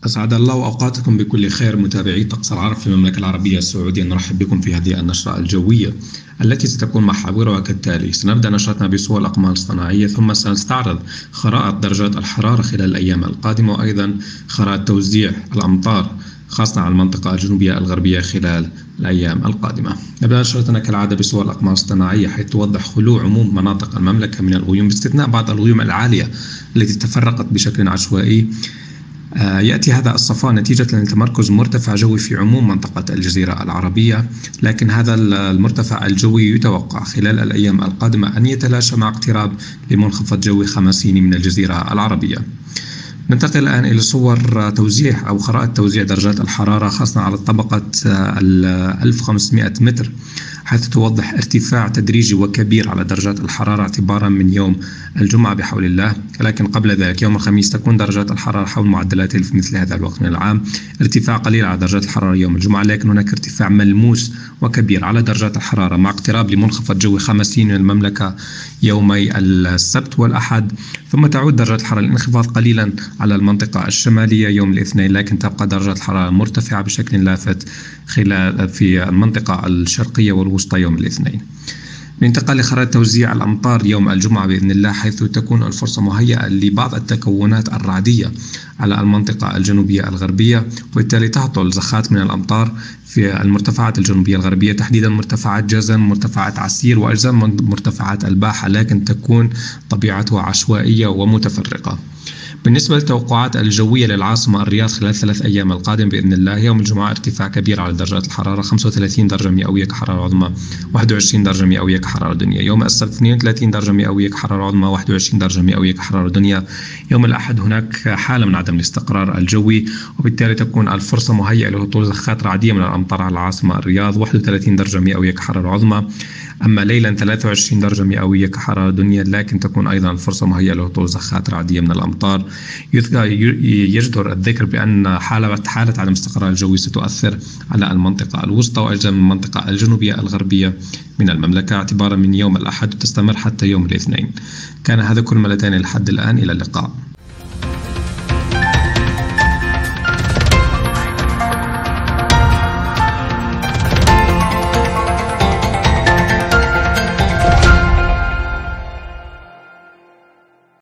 أسعد الله أوقاتكم بكل خير متابعي طقس العرب في المملكة العربية السعودية. نرحب بكم في هذه النشرة الجوية التي ستكون محاورها كالتالي. سنبدأ نشرتنا بصور الأقمار الصناعية، ثم سنستعرض خرائط درجات الحرارة خلال الأيام القادمة، وأيضا خرائط توزيع الأمطار خاصة على المنطقة الجنوبية الغربية خلال الأيام القادمة. نبدأ نشرتنا كالعادة بصور الأقمار الصناعية، حيث توضح خلو عموم مناطق المملكة من الغيوم باستثناء بعض الغيوم العالية التي تفرقت بشكل عشوائي. يأتي هذا الصفاء نتيجة لتمركز مرتفع جوي في عموم منطقة الجزيرة العربية، لكن هذا المرتفع الجوي يتوقع خلال الأيام القادمة أن يتلاشى مع اقتراب لمنخفض جوي خماسيني من الجزيرة العربية. ننتقل الآن إلى صور توزيع أو خرائط توزيع درجات الحرارة خاصة على طبقة 1500 متر، حيث توضح ارتفاع تدريجي وكبير على درجات الحرارة اعتبارا من يوم الجمعة بحول الله. لكن قبل ذلك يوم الخميس تكون درجات الحرارة حول معدلات في مثل هذا الوقت من العام، ارتفاع قليل على درجات الحرارة يوم الجمعة، لكن هناك ارتفاع ملموس وكبير على درجات الحرارة مع اقتراب لمنخفض جوي خماسيني من المملكة يومي السبت والأحد، ثم تعود درجات الحرارة الانخفاض قليلا على المنطقة الشمالية يوم الاثنين، لكن تبقى درجات الحرارة مرتفعة بشكل لافت في المنطقة الشرقية والوسطى يوم الاثنين. ننتقل لخرائط توزيع الأمطار يوم الجمعة بإذن الله، حيث تكون الفرصة مهيئة لبعض التكونات الرعدية على المنطقة الجنوبية الغربية، وبالتالي تهطل زخات من الأمطار في المرتفعات الجنوبية الغربية، تحديدا مرتفعات جازان، مرتفعات عسير، وأجزاء من مرتفعات الباحة، لكن تكون طبيعتها عشوائية ومتفرقة. بالنسبة للتوقعات الجوية للعاصمة الرياض خلال 3 أيام القادمة بإذن الله، يوم الجمعة ارتفاع كبير على درجات الحرارة، 35 درجة مئوية كحرارة عظمى، 21 درجة مئوية كحرارة دنيا. يوم السبت 32 درجة مئوية كحرارة عظمى، 21 درجة مئوية كحرارة دنيا. يوم الأحد هناك حالة من عدم الاستقرار الجوي، وبالتالي تكون الفرصة مهيئة لهطول زخات رعدية من الأمطار على العاصمة الرياض، 31 درجة مئوية كحرارة عظمى. أما ليلا 23 درجة مئوية كحرارة دنيا، لكن تكون أيضا الفرصة مهيئة لهطول زخات رعدية من الأمطار. يجدر الذكر بأن حالة عدم الاستقرار الجوي ستؤثر على المنطقة الوسطى وأجزاء من المنطقة الجنوبية الغربية من المملكة اعتبارا من يوم الأحد وتستمر حتى يوم الاثنين. كان هذا كل ما لدينا لحد الآن، إلى اللقاء.